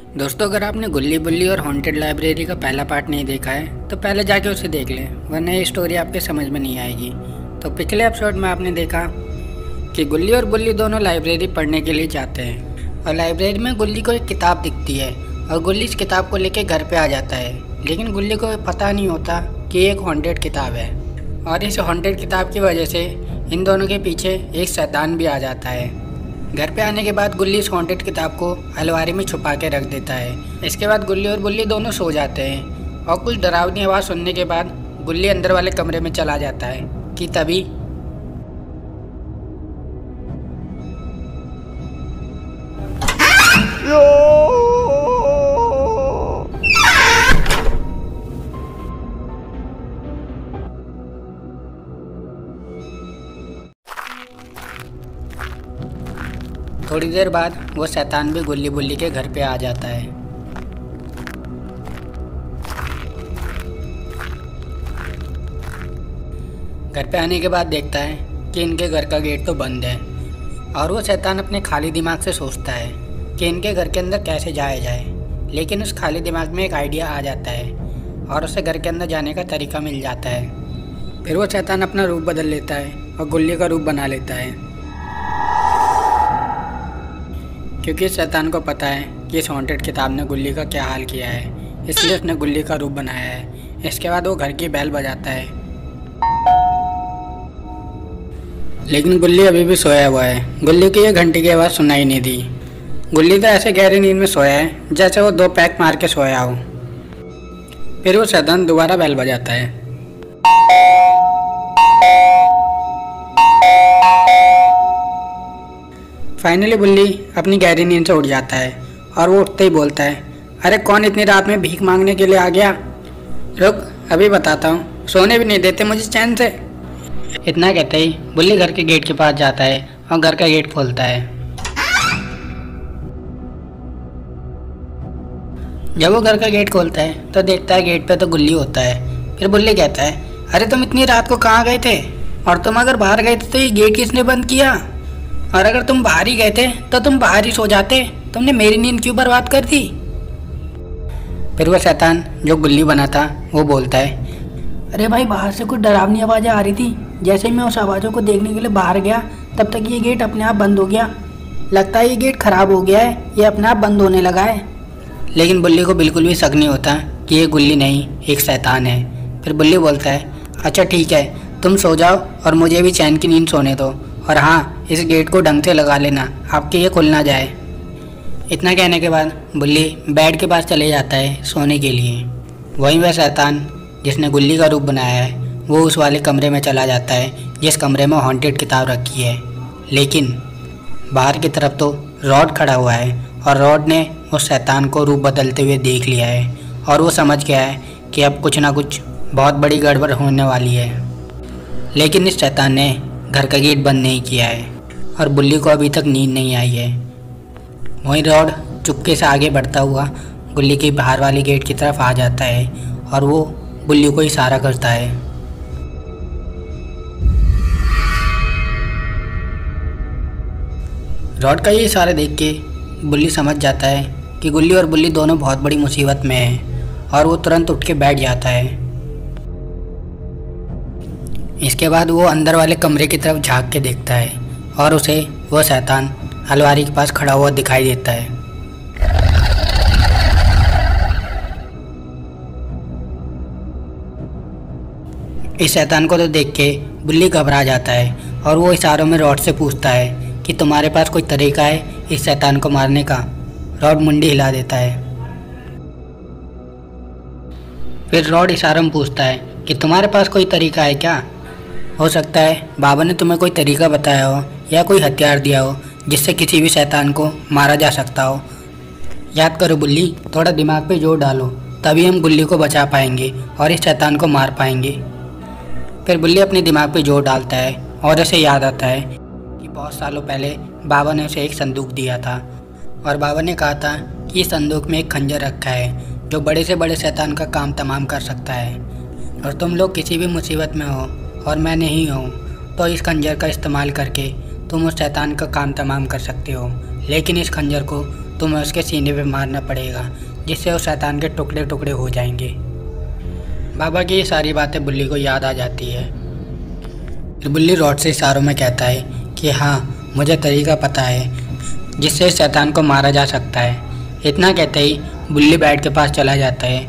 दोस्तों, अगर आपने गुल्ली बुल्ली और हॉन्टेड लाइब्रेरी का पहला पार्ट नहीं देखा है तो पहले जाके उसे देख लें, वरना ये स्टोरी आपके समझ में नहीं आएगी। तो पिछले एपिसोड में आपने देखा कि गुल्ली और बुल्ली दोनों लाइब्रेरी पढ़ने के लिए जाते हैं और लाइब्रेरी में गुल्ली को एक किताब दिखती है और गुल्ली इस किताब को लेकर घर पे आ जाता है। लेकिन गुल्ली को पता नहीं होता कि ये एक हॉन्टेड किताब है और इस हॉन्टेड किताब की वजह से इन दोनों के पीछे एक शैतान भी आ जाता है। घर पे आने के बाद गुल्ली इस हॉन्टेड किताब को अलमारी में छुपा के रख देता है। इसके बाद गुल्ली और बुल्ली दोनों सो जाते हैं और कुछ डरावनी आवाज़ सुनने के बाद गुल्ली अंदर वाले कमरे में चला जाता है कि तभी थोड़ी देर बाद वो शैतान भी गुल्ली बुल्ली के घर पे आ जाता है। घर पे आने के बाद देखता है कि इनके घर का गेट तो बंद है और वो शैतान अपने खाली दिमाग से सोचता है कि इनके घर के अंदर कैसे जाया जाए। लेकिन उस खाली दिमाग में एक आइडिया आ जाता है और उसे घर के अंदर जाने का तरीका मिल जाता है। फिर वो शैतान अपना रूप बदल लेता है और गुल्ली का रूप बना लेता है, क्योंकि इस शैतान को पता है कि इस हॉन्टेड किताब ने गुल्ली का क्या हाल किया है, इसलिए उसने गुल्ली का रूप बनाया है। इसके बाद वो घर की बेल बजाता है, लेकिन गुल्ली अभी भी सोया हुआ है। गुल्ली की ये घंटी की आवाज़ सुनाई नहीं दी। गुल्ली तो ऐसे गहरी नींद में सोया है जैसे वो 2 पैक मार के सोया हो। फिर वो शैतान दोबारा बेल बजाता है। फाइनली बुल्ली अपनी गहरी नींद से उठ जाता है और वो उठते ही बोलता है, अरे कौन इतनी रात में भीख मांगने के लिए आ गया? रुक, अभी बताता हूँ। सोने भी नहीं देते मुझे चैन से। इतना कहते ही बुल्ली घर के गेट के पास जाता है और घर का गेट खोलता है। जब वो घर का गेट खोलता है तो देखता है गेट पे तो गुल्ली होता है। फिर बुल्ली कहता है, अरे तुम इतनी रात को कहाँ गए थे? और तुम अगर बाहर गए थे तो ये गेट किसने बंद किया? और अगर तुम बाहर ही गए थे तो तुम बाहर ही सो जाते, तुमने मेरी नींद क्यों बर्बाद कर दी? फिर वो शैतान जो गुल्ली बना था वो बोलता है, अरे भाई, बाहर से कुछ डरावनी आवाज़ें आ रही थी। जैसे ही मैं उस आवाज़ों को देखने के लिए बाहर गया तब तक ये गेट अपने आप बंद हो गया। लगता है ये गेट ख़राब हो गया है, ये अपने आप बंद होने लगा है। लेकिन बुल्ली को बिल्कुल भी शक नहीं होता कि ये गुल्ली नहीं, एक शैतान है। फिर बुल्ली बोलता है, अच्छा ठीक है, तुम सो जाओ और मुझे भी चैन की नींद सोने दो। और हाँ, इस गेट को ढंग से लगा लेना, आपके ये खुल ना जाए। इतना कहने के बाद बुल्ली बेड के पास चले जाता है सोने के लिए। वहीं वह शैतान जिसने गुल्ली का रूप बनाया है वो उस वाले कमरे में चला जाता है जिस कमरे में हॉन्टेड किताब रखी है। लेकिन बाहर की तरफ तो रॉड खड़ा हुआ है और रॉड ने उस शैतान को रूप बदलते हुए देख लिया है और वो समझ गया है कि अब कुछ ना कुछ बहुत बड़ी गड़बड़ होने वाली है। लेकिन इस शैतान ने घर का गेट बंद नहीं किया है और बुल्ली को अभी तक नींद नहीं आई है। वहीं रॉड चुपके से आगे बढ़ता हुआ गुल्ली के बाहर वाले गेट की तरफ आ जाता है और वो बुल्ली को इशारा करता है। रॉड का ये इशारा देख के बुल्ली समझ जाता है कि गुल्ली और बुल्ली दोनों बहुत बड़ी मुसीबत में हैं और वो तुरंत उठ के बैठ जाता है। इसके बाद वो अंदर वाले कमरे की तरफ झांक के देखता है और उसे वो शैतान अलमारी के पास खड़ा हुआ दिखाई देता है। इस शैतान को तो देख के बुल्ली घबरा जाता है और वो इशारों में रॉड से पूछता है कि तुम्हारे पास कोई तरीका है इस शैतान को मारने का? रॉड मुंडी हिला देता है। फिर रॉड इशारों में पूछता है कि तुम्हारे पास कोई तरीका है क्या? हो सकता है बाबा ने तुम्हें कोई तरीका बताया हो या कोई हथियार दिया हो जिससे किसी भी शैतान को मारा जा सकता हो। याद करो बुल्ली, थोड़ा दिमाग पे जोर डालो, तभी हम गुल्ली को बचा पाएंगे और इस शैतान को मार पाएंगे। फिर बुल्ली अपने दिमाग पे जोर डालता है और उसे याद आता है कि बहुत सालों पहले बाबा ने उसे एक संदूक दिया था और बाबा ने कहा था कि इस संदूक में एक खंजर रखा है जो बड़े से बड़े शैतान का काम तमाम कर सकता है। और तुम लोग किसी भी मुसीबत में हो और मैं नहीं हूँ तो इस खंजर का इस्तेमाल करके तुम उस शैतान का काम तमाम कर सकते हो, लेकिन इस खंजर को तुम्हें उसके सीने पे मारना पड़ेगा, जिससे उस शैतान के टुकड़े टुकड़े हो जाएंगे। बाबा की ये सारी बातें बुल्ली को याद आ जाती है। फिर बुल्ली रॉड से इशारों में कहता है कि हाँ, मुझे तरीका पता है जिससे शैतान को मारा जा सकता है। इतना कहते ही बुल्ली बेड के पास चला जाता है।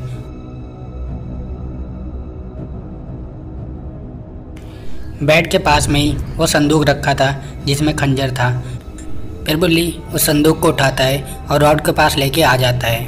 बेड के पास में ही वो संदूक रखा था जिसमें खंजर था। फिर बुल्ली उस संदूक को उठाता है और रॉड के पास लेके आ जाता है।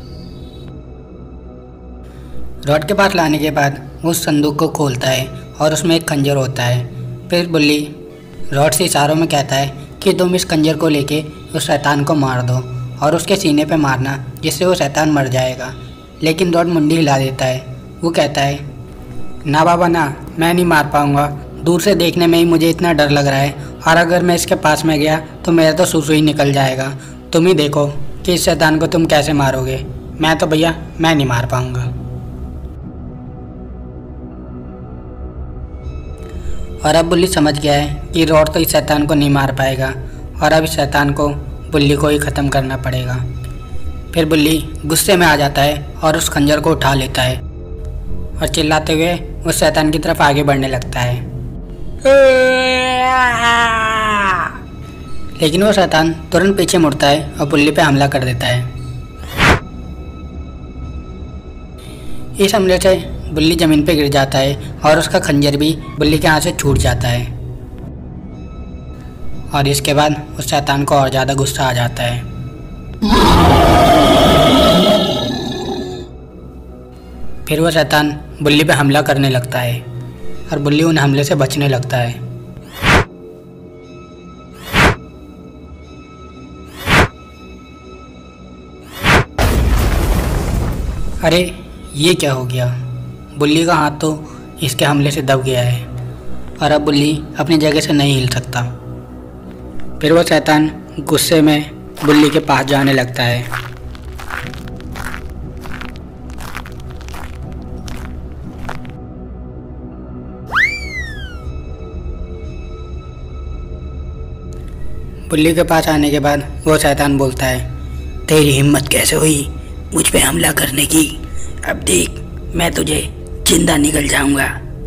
रॉड के पास लाने के बाद वो उस संदूक को खोलता है और उसमें एक खंजर होता है। फिर बुल्ली रॉड से इशारों में कहता है कि तुम इस खंजर को लेके उस शैतान को मार दो और उसके सीने पे मारना, जिससे वो शैतान मर जाएगा। लेकिन रॉड मुंडी हिला देता है। वो कहता है, ना बाबा ना, मैं नहीं मार पाऊँगा। दूर से देखने में ही मुझे इतना डर लग रहा है, और अगर मैं इसके पास में गया तो मेरा तो सुसु ही निकल जाएगा। तुम ही देखो कि इस शैतान को तुम कैसे मारोगे। मैं तो भैया मैं नहीं मार पाऊँगा। और अब बुल्ली समझ गया है कि रॉड तो इस शैतान को नहीं मार पाएगा, और अब इस शैतान को बुल्ली को ही ख़त्म करना पड़ेगा। फिर बुल्ली गुस्से में आ जाता है और उस खंजर को उठा लेता है और चिल्लाते हुए उस शैतान की तरफ आगे बढ़ने लगता है। लेकिन वो शैतान तुरंत पीछे मुड़ता है और बुल्ली पे हमला कर देता है। इस हमले से बुल्ली ज़मीन पे गिर जाता है और उसका खंजर भी बुल्ली के हाथ से छूट जाता है। और इसके बाद उस शैतान को और ज़्यादा गुस्सा आ जाता है। फिर वो शैतान बुल्ली पे हमला करने लगता है और बुल्ली उन हमले से बचने लगता है। अरे ये क्या हो गया? बुल्ली का हाथ तो इसके हमले से दब गया है और अब बुल्ली अपनी जगह से नहीं हिल सकता। फिर वो शैतान गुस्से में बुल्ली के पास जाने लगता है। बुल्ली के पास आने के बाद वो शैतान बोलता है, तेरी हिम्मत कैसे हुई मुझ पे हमला करने की? अब देख, मैं तुझे जिंदा निकल जाऊंगा।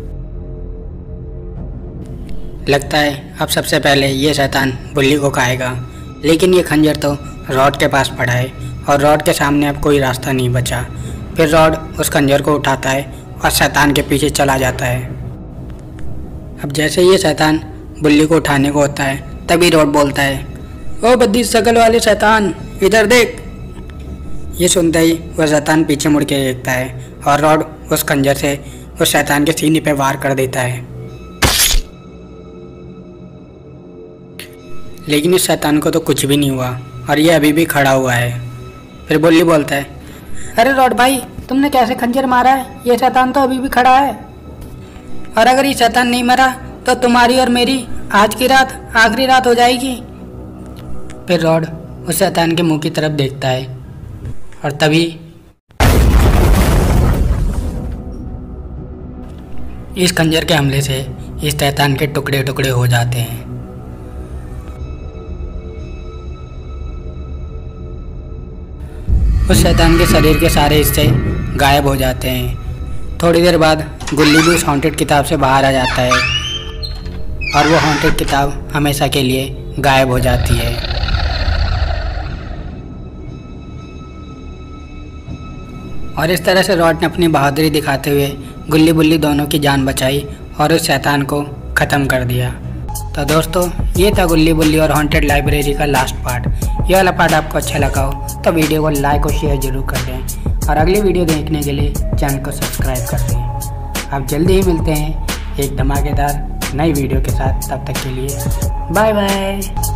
लगता है अब सबसे पहले ये शैतान बुल्ली को खाएगा, लेकिन ये खंजर तो रॉड के पास पड़ा है और रॉड के सामने अब कोई रास्ता नहीं बचा। फिर रॉड उस खंजर को उठाता है और शैतान के पीछे चला जाता है। अब जैसे ये शैतान बुल्ली को उठाने को होता है, तभी रॉड बोलता है, ओ बद्दी शकल वाले शैतान, इधर देख। ये सुनते ही वह शैतान पीछे मुड़ के देखता है और रॉड उस खंजर से उस शैतान के सीने पे वार कर देता है। लेकिन इस शैतान को तो कुछ भी नहीं हुआ और ये अभी भी खड़ा हुआ है। फिर बुल्ली बोलता है, अरे रॉड भाई, तुमने कैसे खंजर मारा है? ये शैतान तो अभी भी खड़ा है, और अगर ये शैतान नहीं मरा तो तुम्हारी और मेरी आज की रात आखिरी रात हो जाएगी। फिर रॉड उस शैतान के मुंह की तरफ देखता है और तभी इस खंजर के हमले से इस शैतान के टुकड़े टुकड़े हो जाते हैं। उस शैतान के शरीर के सारे हिस्से गायब हो जाते हैं। थोड़ी देर बाद गुल्ली भी उस हॉन्टेड किताब से बाहर आ जाता है और वो हॉन्टेड किताब हमेशा के लिए गायब हो जाती है। और इस तरह से रॉड ने अपनी बहादुरी दिखाते हुए गुल्ली बुल्ली दोनों की जान बचाई और उस शैतान को ख़त्म कर दिया। तो दोस्तों, ये था गुल्ली बुल्ली और हॉन्टेड लाइब्रेरी का लास्ट पार्ट। ये वाला पार्ट आपको अच्छा लगा हो तो वीडियो को लाइक और शेयर जरूर कर दें, और अगली वीडियो देखने के लिए चैनल को सब्सक्राइब कर दें। आप जल्दी ही मिलते हैं एक धमाकेदार नई वीडियो के साथ। तब तक के लिए बाय बाय।